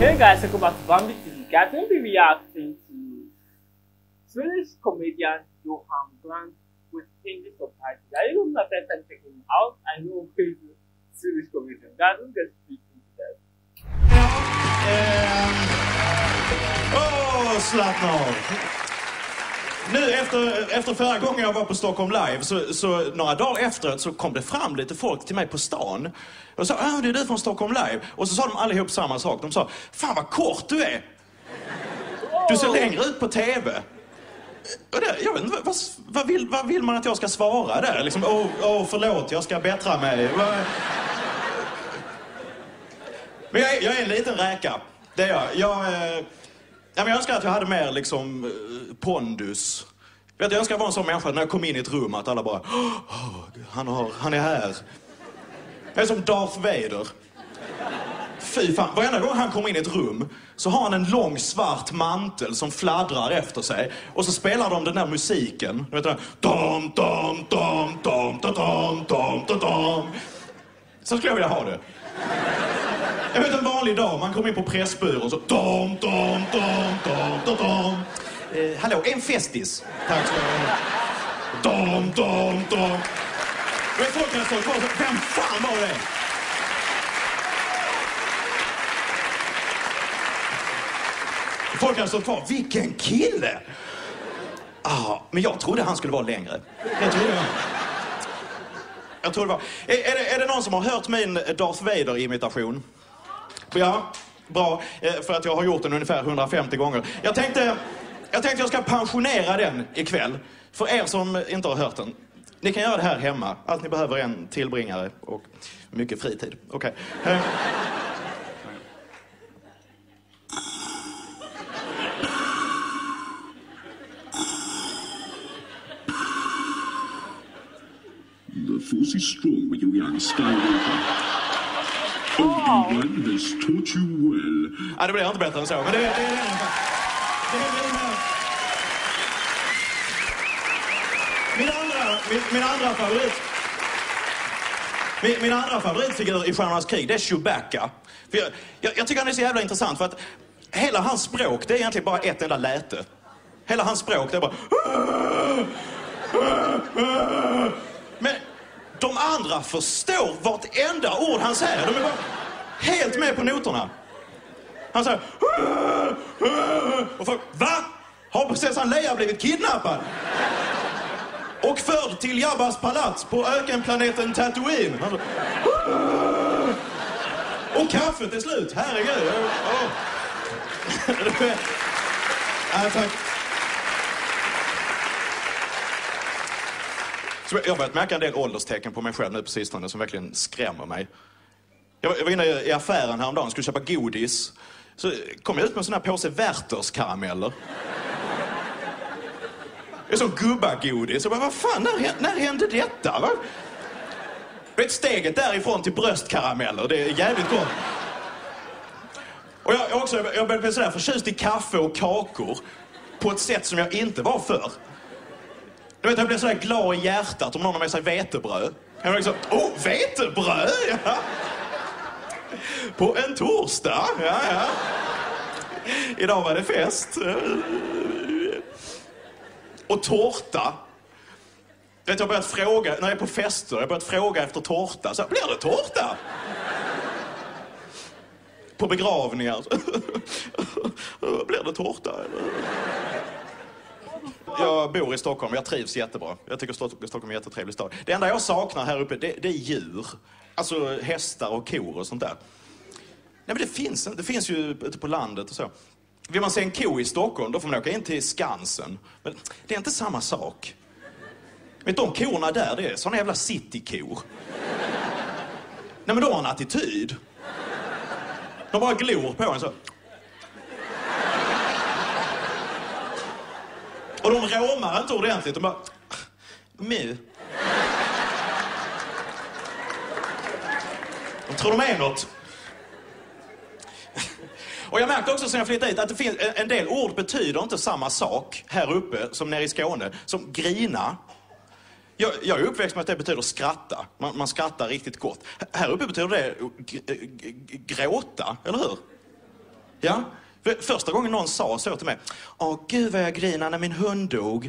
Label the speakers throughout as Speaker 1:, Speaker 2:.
Speaker 1: Hey guys, welcome back to Bambi TV. Guys, we'll be reacting to Swedish comedian Johan Glans with English subtitles. I don't know if first time checking him out. I know he's a Swedish comedian. Guys, let's get straight into that.
Speaker 2: Zlatnov. Nu efter förra gången jag var på Stockholm Live så några dagar efteråt så kom det fram lite folk till mig på stan och sa det är du från Stockholm Live, och så sa de allihop samma sak. De sa, fan vad kort du är. Du ser längre ut på TV. Och det, jag vet inte, vad vill man att jag ska svara där? Liksom, förlåt, jag ska bättra mig. Men jag är en liten räka. Det är jag. Jag önskar att jag hade mer liksom pondus. Jag önskar vara en sån människa när jag kom in i ett rum att alla bara han är här. Jag är som Darth Vader. Fy fan, varenda gång han kommer in i ett rum så har han en lång svart mantel som fladdrar efter sig, och så spelar de den där musiken. Du vet den dom dom dom dom dom dom dom dom. Så skulle jag vilja ha det. Jag vet en vanlig dag, man kommer in på Pressbyrån så dom dom dom dom dom dom. Hallå, en festis. Tack ska du ha. Dom dom dom. Och folk har stått kvar så, vem fan var det? Folk har stått kvar, vilken kille! Men jag trodde han skulle vara längre. Jag tror det var. Är det någon som har hört min Darth Vader-imitation? Ja, bra. För att jag har gjort den ungefär 150 gånger. Jag tänkte jag ska pensionera den ikväll. För er som inte har hört den. Ni kan göra det här hemma. Allt ni behöver är en tillbringare och mycket fritid. Okej.
Speaker 3: The force is strong with you, young Skywalker. Obi-Wan has taught you well.
Speaker 2: Ja, det blir inte bättre än så, men det är Min andra favoritfigur i Stjärnornas krig, det är Chewbacca. För jag tycker han är så jävla intressant, för att hela hans språk, det är egentligen bara ett enda läte. Hela hans språk, det är bara... Men de andra förstår vartenda ord han säger. De är bara helt med på noterna. Han säger... Och folk, va? Har prinsessan Leia blivit kidnappad? Och förd till Jabbas palats på ökenplaneten Tatooine. Och kaffet är slut, herregud. Tack. Så jag har börjat märka en del ålderstecken på mig själv nu på sistone som verkligen skrämmer mig. Jag var inne i affären häromdagen och skulle köpa godis. Så kom jag ut med en sån här påse Werthers karameller. Det är som gubbagodis. Så bara, vad fan, när hände detta? Va? Vet, steget därifrån till bröstkarameller, det är jävligt gott. Och jag började bli sådär förtjust i kaffe och kakor på ett sätt som jag inte var förr. Du vet, jag blev sådär glad i hjärtat om någon har med sig vetebröd. Jag var liksom, vetebröd, ja. På en torsdag, ja. Idag var det fest. Och tårta. Vet, jag har börjat fråga, när jag är på fester, jag har börjat fråga efter tårta. Så, blir det tårta? På begravningar. Blir det tårta? Jag bor i Stockholm, jag trivs jättebra. Jag tycker Stockholm är en jättetrevlig stad. Det enda jag saknar här uppe, det är djur. Alltså hästar och kor och sånt där. Nej, men det finns ju ute på landet och så. Vill man se en ko i Stockholm, då får man åka in till Skansen. Men det är inte samma sak. Vet de korna där, det är såna jävla citykor. Nej, men de har en attityd. De bara glor på en så. Och de råmar inte ordentligt, de bara... Mu. De tror de är något. Och jag märkte också sen jag flyttade hit att det finns en del ord betyder inte samma sak här uppe som nere i Skåne. Som grina. Jag är uppväxt med att det betyder skratta. Man skrattar riktigt gott. Här uppe betyder det gråta, eller hur? Ja, för första gången någon sa så till mig. Åh gud vad jag grinar när min hund dog.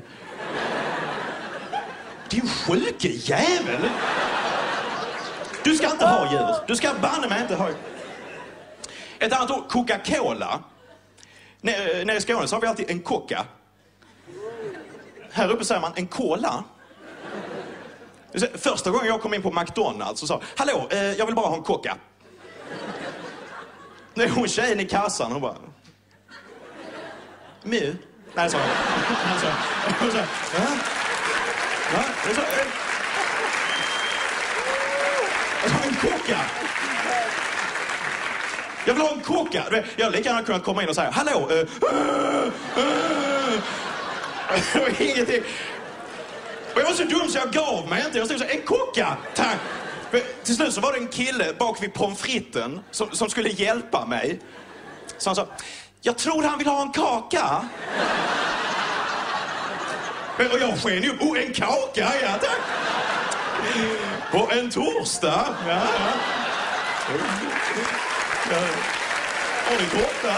Speaker 2: Din sjuke jävel! Du ska inte ha djur. Du ska banne mig inte ha... Ett annat ord, Coca-Cola. Nere i Skåne så har vi alltid en Coca. Här uppe säger man en cola. Första gången jag kom in på McDonalds så sa hallå, jag vill bara ha en Coca. Nej, hon tjejen i kassan, hon bara... Mu? Nej, sa hon sa, ja? Ja, jag sa, en Coca. Jag vill ha en Coca. Jag hade lika gärna kunnat komma in och säga hallå. Det var ingenting. Och jag var så dum så jag gav mig inte. Jag stod så en Coca, tack. Till slut så var det en kille bak vid pommes fritesen som skulle hjälpa mig. Så han sa, jag tror han vill ha en kaka. Och jag sken upp, en kaka, ja tack. På en torsdag. Ja. Har ni tårta?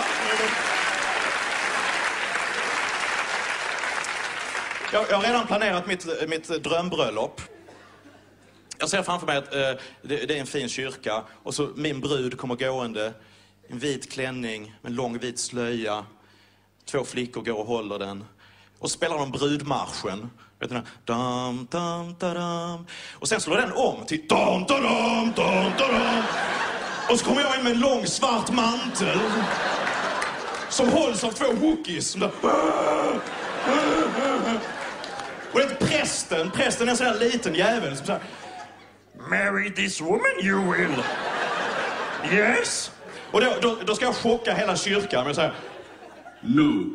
Speaker 2: Jag har redan planerat mitt drömbröllop. Jag ser framför mig att det är en fin kyrka och så min brud kommer gående i en vit klänning med en lång vit slöja. 2 flickor går och håller den. Och spelar de brudmarschen. Vet du, dam, dam, dam. Och sen slår den om till dam, dam, dam, dam, dam. Och så kommer jag in med en lång svart mantel som hålls av 2 wookies. Och det är prästen är en sån här liten jävel som säger marry this woman you will. Yes. Och då ska jag chocka hela kyrkan med att säga
Speaker 3: No.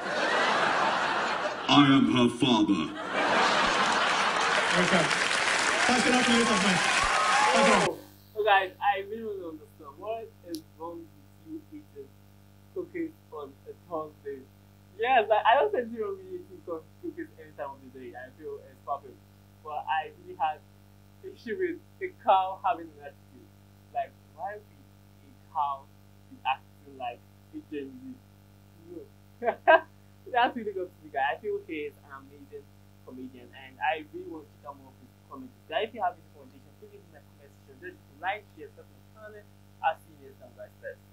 Speaker 3: I am her father.
Speaker 2: Okay. Tack ska ni ha för att lyssna på mig.
Speaker 1: So guys, I really don't understand what is wrong with you eating cookies on a Thursday. Yes, I don't think you don't really eat cookies any time of the day. I feel it's perfect. But I really had issue with a cow having an attitude. Like, why would a cow be acting like a genuine? No. That's really good to me, guys. I feel he is an amazing comedian, and I really want to come up with comments. Guys, if you have this conversation, please leave in the comment section. Just like, share, subscribe, and I'll see you next time, guys.